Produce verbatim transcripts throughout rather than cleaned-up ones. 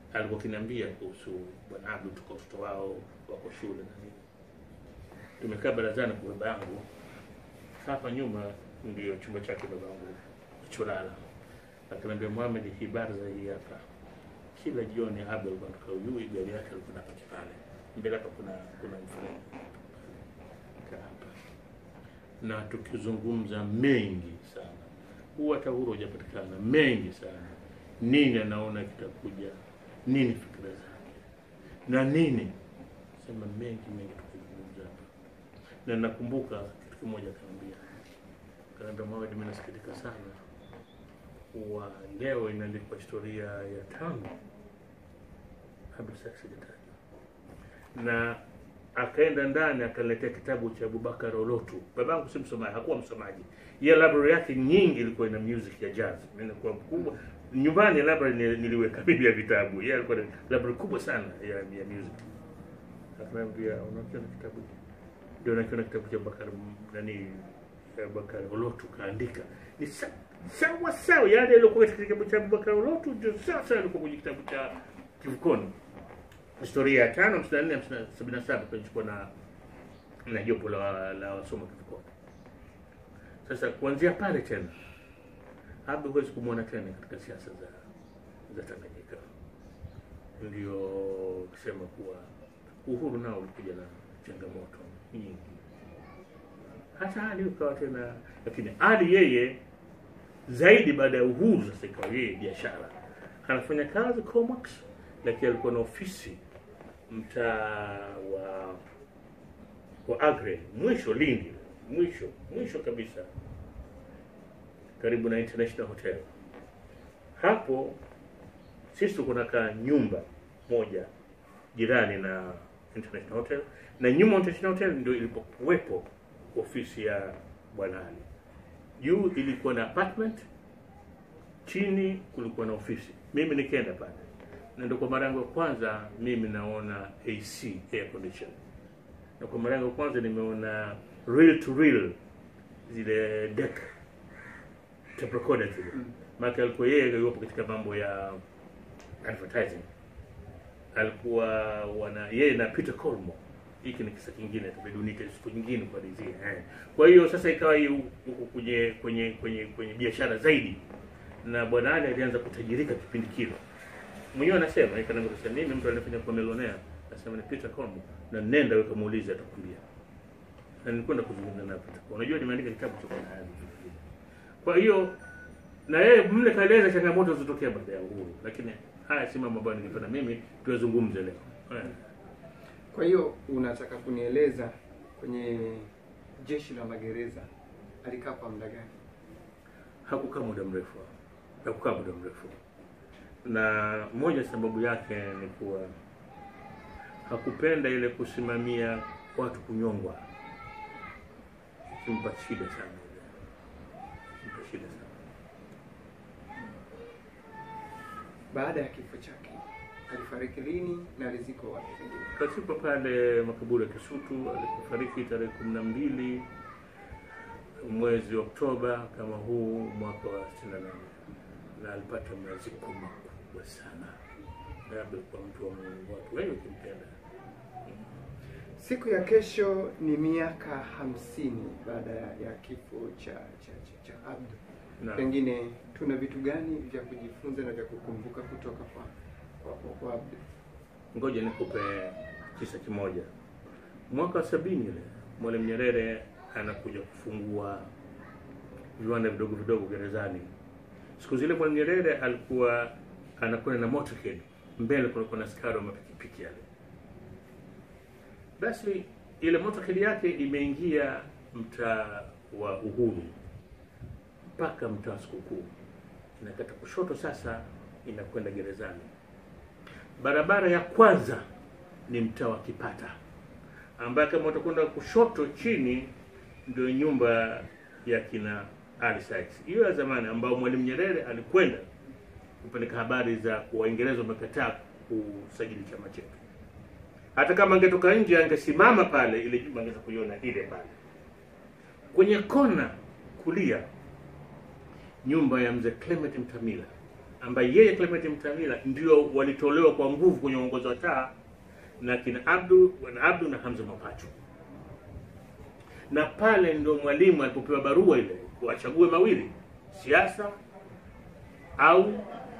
alikuwa kiniambia kuhusu bwana Abdu, tuko watoto wao wako shule na nini. Tumekaa barazani kwa baba yangu. Hapa nyuma ndio chumba chake baba yangu cholala. Akaniambia, Muhammad, hii baraza hii hapa, kila jioni Abdu alikuwa yui gari yake alikuwa napaki pale. Mbele hapa kuna kuna mfano. Hapa. Na tukizungumza mengi sana. Huwa hata huru hujapatikana, mengi sana. Nini anaona kitakuja? Nini fikra zake? Na nini? Sema mengi mengi tukizungumza hapa. Na nakumbuka kitu kimoja akaniambia. Akaniambia, Muhammad, mimi nasikitika sana. Wa leo inaandikwa historia ya tano Abdul Saksi Jataji. Na akaenda ndani akaletea kitabu cha Abubakar Olotu. Babangu si msomaji, hakuwa msomaji. Yeye library yake nyingi ilikuwa ina music ya jazz. Mimi nilikuwa mkubwa. Nyumbani library niliweka bibi ya vitabu. Yeye alikuwa na library kubwa sana ya, ya music. Akaniambia, unakiona kitabu? Ndio nakiona kitabu cha Abubakar nani Abubakar Olotu kaandika. Ni sa, sawa sawa yale yaliokuwa katika kitabu cha Abubakar Olotu ndio sawa sawa yalikuwa kwenye kitabu cha Kivukoni. Historia ya tano hamsini na nne sabini na saba kilichokuwa na na jopo la la wasoma Kivukoni. Sasa kuanzia pale tena Abdu huwezi kumuona tena katika siasa za za Tanganyika. Ndio kusema kuwa uhuru nao ulikuja na changamoto nyingi. Hata Ali ukawa tena, lakini Ali yeye zaidi baada ya uhuru sasa ikawa yeye biashara. Anafanya kazi Comax, lakini alikuwa na ofisi mtaa wa wa Agre, mwisho Lindi, mwisho, mwisho kabisa. Karibu na International Hotel. Hapo sisi tuko nakaa nyumba moja jirani na International Hotel, na nyuma International Hotel ndio ilipokuwepo ofisi ya Bwana Ali. Juu ilikuwa na apartment, chini kulikuwa na ofisi. Mimi nikaenda pale. Na ndio kwa mara yangu ya kwanza mimi naona A C, air condition. Na kwa mara yangu ya kwanza nimeona real to real zile deck tape recorder zile. Mm. Maana alikuwa yeye yupo katika mambo ya advertising. Alikuwa wana yeye na Peter Colmo. Hiki ni kisa kingine tubedunite siku nyingine kwa dizi. Eh. Kwa hiyo sasa ikawa huko kwenye kwenye kwenye kwenye biashara zaidi. Na Bwana Ali alianza kutajirika kipindi kile. Mwenyewe anasema ikaanza kusema mimi mtu anafanya kwa millionaire, anasema ni Peter Colmo, na nenda wewe kamuulize atakwambia. Na nilikwenda kuzungumza na Peter. Unajua nimeandika kitabu cha Bwana Ali. Kwa hiyo na yeye mle kaeleza changamoto zilizotokea baada ya uhuru, lakini haya si mambo ambayo ningependa mimi tuwazungumze leo. Eh. Kwa hiyo unataka kunieleza kwenye jeshi la magereza alikaa kwa muda gani? Hakukaa muda mrefu. Hakukaa muda mrefu. Na moja sababu yake ni kuwa hakupenda ile kusimamia watu kunyongwa. Kimpa shida sana. Kimpa shida sana. Baada ya kifo chake alifariki lini na alizikwa wapi? Kasipo pale makaburi ya Kisutu. Alifariki tarehe kumi na mbili mwezi Oktoba kama huu mwaka wa sitini na nane. Na alipata maziko makubwa sana. Labda kwa mtu wa Mungu, watu wengi kimpenda. Siku ya kesho ni miaka hamsini baada ya kifo cha cha cha, cha Abdu. Na pengine tuna vitu gani vya kujifunza na vya kukumbuka kutoka kwa kwa, kwa, kwa Abdu? Ngoja nikupe kisa kimoja. Mwaka wa sabini ile Mwalimu Nyerere anakuja kufungua viwanda vidogo vidogo gerezani. Siku zile Mwalimu Nyerere alikuwa anakwenda na motorcade, mbele kulikuwa na askari wa mapikipiki yale. Basi ile motorcade yake imeingia mtaa wa Uhuru mpaka mtaa Sikukuu. Inakata kushoto sasa inakwenda gerezani. Barabara ya kwanza ni mtaa wa Kipata, ambaye kama utakwenda kushoto chini ndio nyumba ya kina Ali Sykes. Hiyo ya zamani ambao Mwalimu Nyerere alikwenda kupeleka habari za Waingereza wamekataa kusajili chama chetu. Hata kama angetoka nje angesimama pale, ile nyumba angeweza kuiona ile pale. Kwenye kona kulia nyumba ya mzee Clement Mtamila ambaye yeye Clement Mtamila ndio walitolewa kwa nguvu kwenye uongozi wa taa na kina Abdu na Abdu na Hamza Mapacho. Na pale ndio Mwalimu alipopewa barua ile kuwachague mawili, siasa au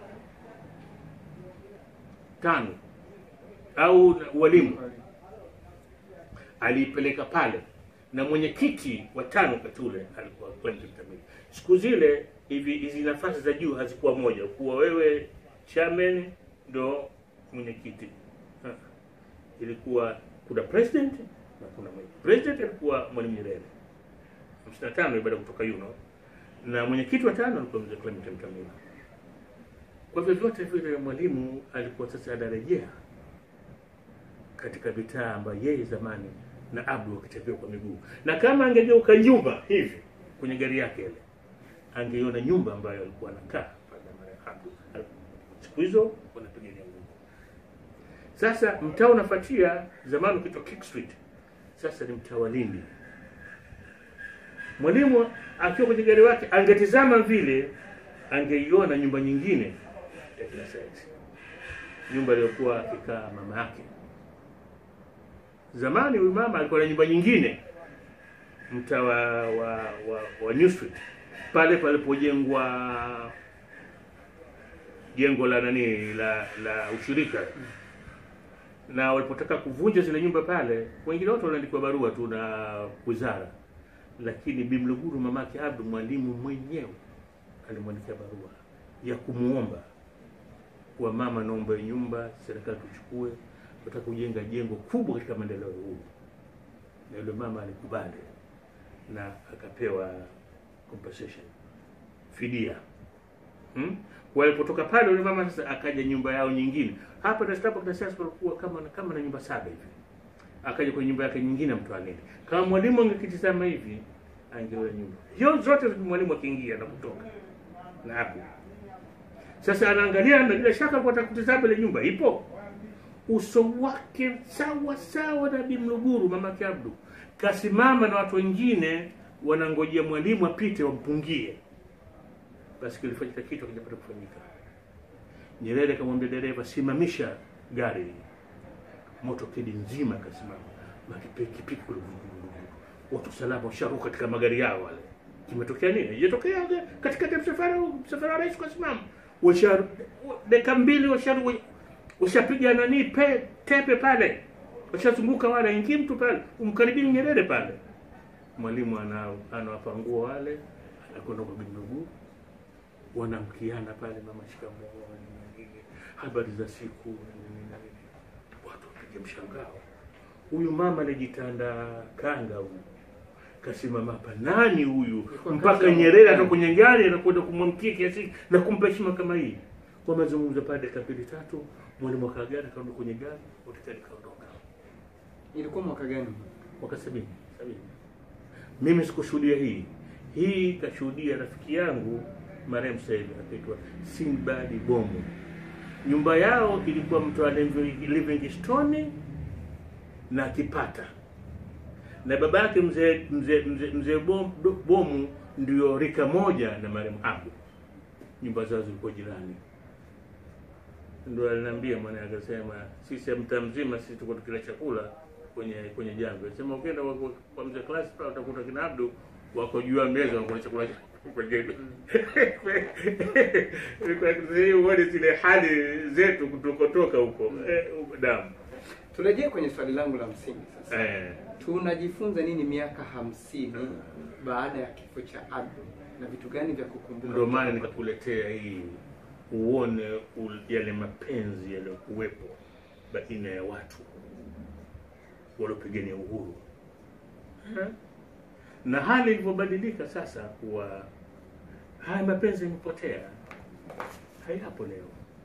tano au ualimu. Aliipeleka pale na mwenyekiti wa tano wakati ule alikuwa Clement Mtamila. Siku zile hivi hizi nafasi za juu hazikuwa moja, kuwa wewe chairman ndo mwenyekiti. Ilikuwa kuna president na kuna mwenyekiti. President alikuwa Mwalimu Nyerere hamsini na tano baada kutoka Yuno, na mwenyekiti wa tano alikuwa Mzee Clement Mtamila. Kwa vyovyote vile Mwalimu alikuwa sasa anarejea katika mitaa ambayo yeye zamani na Abdu wakitembea kwa miguu, na kama angegeuka nyumba hivi kwenye gari yake ile angeiona nyumba ambayo alikuwa anakaa pale na Abdu. Siku hizo wanapigania nguvu. Sasa mtaa unafuatia zamani ukitoka Kick Street, sasa ni mtaa wa Lindi. Mwalimu akiwa kwenye gari wake angetizama vile angeiona nyumba nyingine ya kila saizi, nyumba iliyokuwa akikaa mama yake. Zamani huyu mama alikuwa na nyumba nyingine mtaa wa, wa, wa, wa New Street, pale palipojengwa jengo la nani la la ushirika. Na walipotaka kuvunja zile nyumba pale, wengine wote wanaandikwa barua tu na wizara, lakini Bi Mluguru mamake Abdu Mwalimu mwenyewe alimwandikia barua ya kumuomba kwa mama, naomba nyumba, serikali tuchukue, tunataka kujenga jengo kubwa katika maendeleo huu. Na yule mama alikubali na akapewa compensation, fidia. Hmm? Walipotoka pale yule mama sasa akaja nyumba yao nyingine. Hapa Dar es Salaam kuna sasa kulikuwa kama kama na nyumba saba hivi. Akaja kwa nyumba yake nyingine Mtwani. Kama Mwalimu angekitizama hivi angeona nyumba hiyo zote Mwalimu akiingia na kutoka. Na hapo sasa anaangalia na bila shaka kwa kutazama ile nyumba ipo. Uso wake sawa sawa na Bi Mluguru mamake Abdu. Kasimama na watu wengine wanangojea Mwalimu apite wampungie. Basi kilifanyika kitu kinapata kufanyika. Nyerere akamwambia dereva, simamisha gari. Moto kidi nzima akasimama. Makipiki piki kule. Watu salama washaruka katika magari yao wale. Kimetokea nini? Ilitokea katika msafara msafara wa rais kwa simama. Washa dakika mbili washaru washapiga nani pe tepe pale. Washazunguka wale, ingi mtu pale umkaribia Nyerere pale. Mwalimu ana anawapangua wale, anakwenda kwa Bi Mluguru. Wanamkiana pale, mama shikamoo, habari za siku, watu wapige mshangao. Huyu mama alijitanda kanga huyu, kasimama hapa, nani huyu? Mpaka Nyerere atoka kwenye gari anakwenda kumwamkia kiasi na kumpa heshima kama hii. Kwa mazungumzo pale dakika mbili tatu, Mwalimu akagari akaondoka kwenye gari, wote kaondoka. Ilikuwa mwaka gani? Mwaka sabini. sabini. Mimi sikushuhudia hii. Hii kashuhudia rafiki yangu marehemu Said akaitwa Sinbadi Bomu. Nyumba yao ilikuwa Mtwara Livingstone na Kipata. Na baba yake mzee mzee mzee mzee Bomu, Bomu ndio rika moja na marehemu Abdu. Nyumba zao zilikuwa jirani. Ndio aliniambia mwana akasema sisi mtaa mzima sisi tuko tukila chakula kwenye kwenye jambo. Sema ukienda kwa mzee class pale utakuta kina Abdu wako juu ya meza wanakula chakula kwa jengo. Kwa hiyo wale zile hali zetu kutokotoka huko damu. Turejee kwenye swali langu la msingi sasa. Eh. Tunajifunza nini miaka hamsini baada ya kifo cha Abdu na vitu gani vya kukumbuka? Ndio maana nikakuletea hii uone yale mapenzi yaliyokuwepo baina ya watu waliopigania uhuru. Hmm. Na hali ilivyobadilika sasa kuwa haya mapenzi yamepotea. Hayapo leo.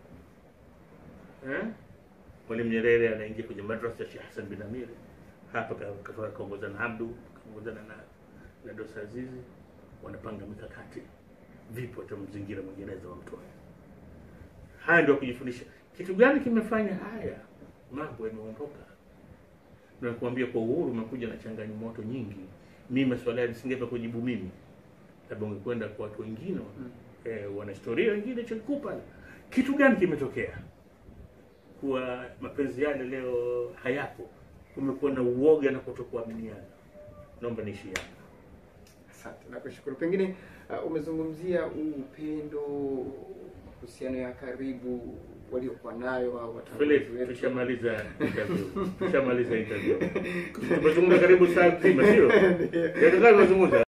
Eh? Mwalimu Nyerere anaingia kwenye madrasa ya Sheikh Hassan bin Amir. Hapa katoka kaongoza na Abdu, kaongoza na na Dosa Azizi, wanapanga mikakati vipi watamzingira Mwingereza wa Mtwara. Haya ndio kujifundisha. Kitu gani kimefanya haya? Mambo yameondoka. Na kuambia kwa uhuru umekuja na changamoto nyingi. Mimi maswali haya nisingeweza kujibu mimi. Labda ungekwenda kwa watu wengine, mm. eh, wana historia wengine chikupa. Kitu gani kimetokea kuwa mapenzi yale leo hayapo? Kumekuwa na uoga na kutokuaminiana. Naomba niishi hapa. Asante, nakushukuru. Pengine uh, umezungumzia upendo, uhusiano ya karibu waliokuwa nayo au watangazaji wetu. Tushamaliza interview. Tushamaliza interview. Tumezungumza karibu saa nzima, sio? Ndio tunazungumza.